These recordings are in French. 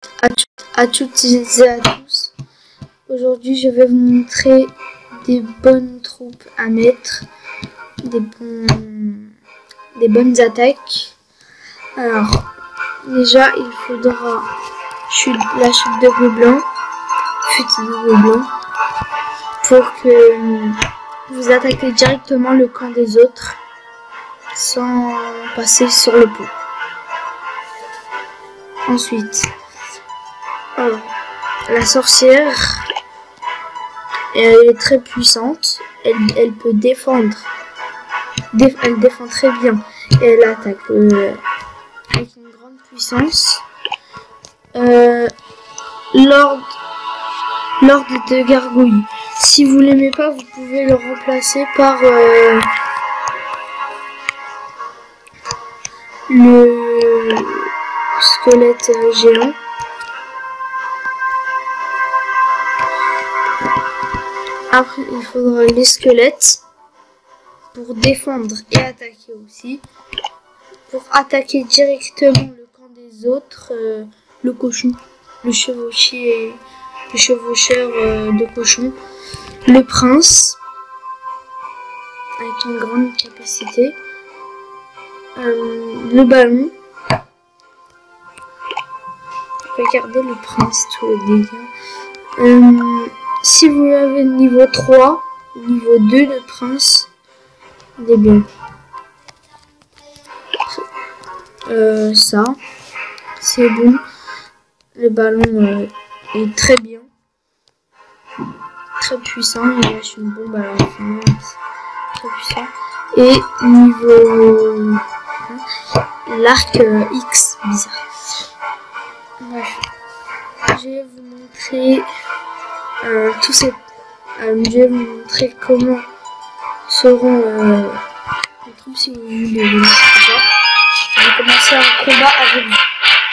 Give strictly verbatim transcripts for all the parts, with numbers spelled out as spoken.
à, à toutes et à tous. Aujourd'hui, je vais vous montrer des bonnes troupes à mettre, des, bons, des bonnes attaques. Alors, déjà, il faudra chute, la chute de gobelins, fuite de gobelins, pour que vous attaquez directement le camp des autres sans passer sur le pont. Ensuite, alors, la sorcière, elle est très puissante, elle, elle peut défendre, Dé, elle défend très bien et elle attaque euh, avec une grande puissance. Euh, Lord, Lord de Gargouille, si vous l'aimez pas, vous pouvez le remplacer par euh, le squelette géant. Après, il faudra les squelettes pour défendre et attaquer aussi. Pour attaquer directement le camp des autres, euh, le cochon, le chevauchier, le chevaucheur euh, de cochon, le prince, avec une grande capacité, euh, le ballon. Regardez le prince, tous les dégâts. Euh, si vous avez niveau trois, niveau deux, le prince, il est bien. Euh, ça, c'est bon. Le ballon euh, est très bien. Très puissant. Il lâche une bombe à la fin. Très puissant. Et niveau l'arc euh, X, bizarre. Bref. Je vais vous montrer euh, tous ces. Euh, je vais vous montrer comment seront euh, les troupes si vous voulez les voir. Je vais commencer un combat avec vous.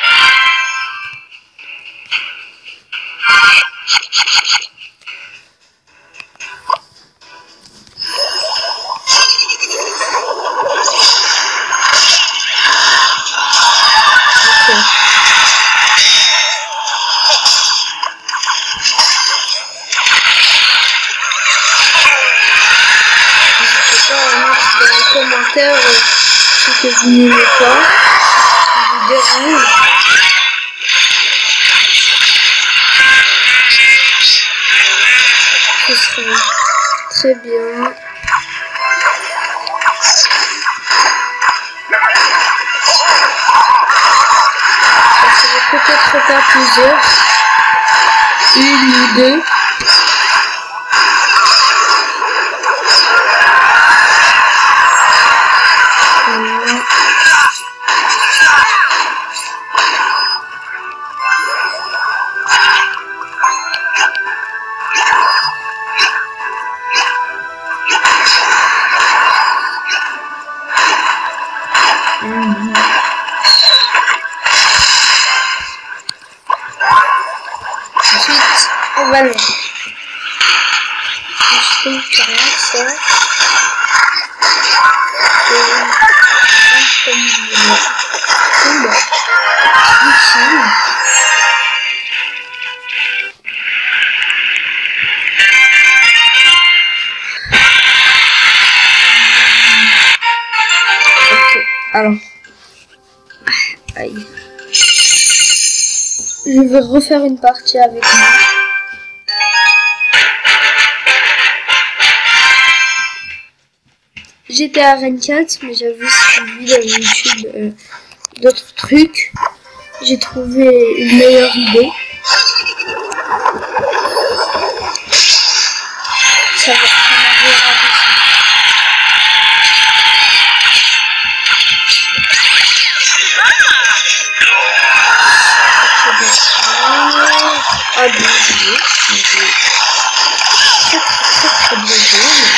Commentaires euh, ce que vous n'aimez pas, ce qui vous dérange. Ce serait très bien. Ça serait peut-être pas plusieurs, une ou deux. Ensuite, on va le mettre. Je trouve que rien que ça. Et comme je vous combat. Utile. Ok, alors. Aïe. Je vais refaire une partie avec moi. J'étais à vingt-quatre, mais j'avais suivi dans YouTube euh, d'autres trucs. J'ai trouvé une meilleure idée. Ça va, ça m'avait rabaissé. Ah, bien joué. Très très très très bien joué.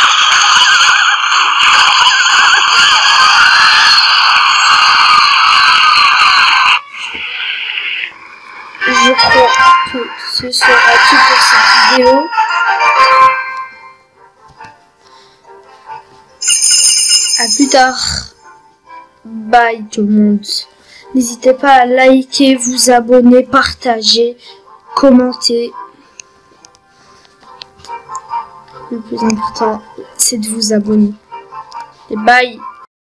Je crois que ce sera tout pour cette vidéo. À plus tard. Bye tout le monde. N'hésitez pas à liker, vous abonner, partager, commenter. Le plus important, c'est de vous abonner. Et bye!